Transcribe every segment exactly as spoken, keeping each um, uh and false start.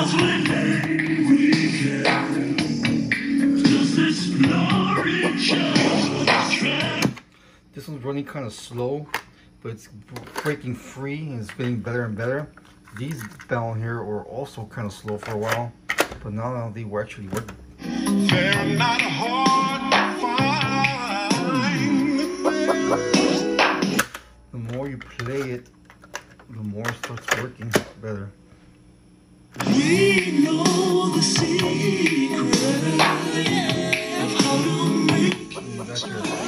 This one's running kind of slow, but it's breaking free and it's getting better and better. These down here were also kind of slow for a while, but now they were actually working. They're not hard to find. The more you play it, the more it starts working better. We know the secret of how to make balance.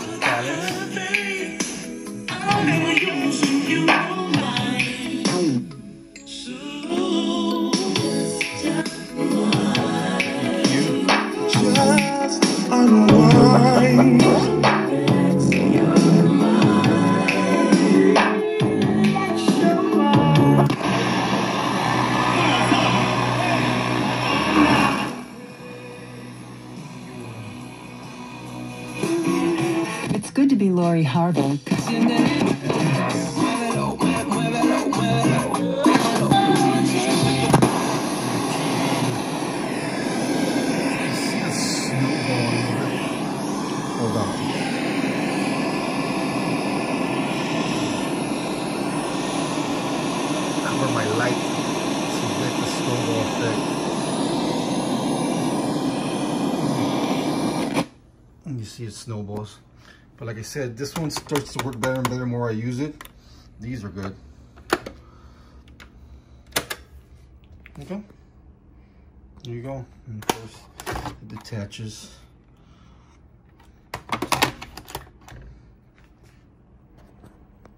I'm never using you online. So just unwind. It's good to be Lori Harvey. Hold on. Cover my light to get the snowball effect. And you see it snowballs. But like I said, this one starts to work better and better the more I use it. These are good. Okay. There you go. And of course, it detaches.